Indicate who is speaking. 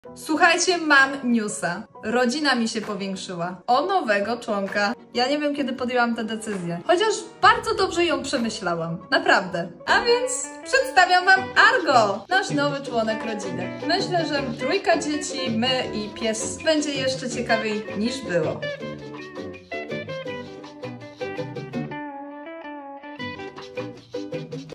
Speaker 1: Słuchajcie, mam newsa. Rodzina mi się powiększyła o nowego członka. Ja nie wiem, kiedy podjęłam tę decyzję. Chociaż bardzo dobrze ją przemyślałam. Naprawdę. A więc przedstawiam wam Argo, nasz nowy członek rodziny. Myślę, że trójka dzieci, my i pies będzie jeszcze ciekawiej niż było.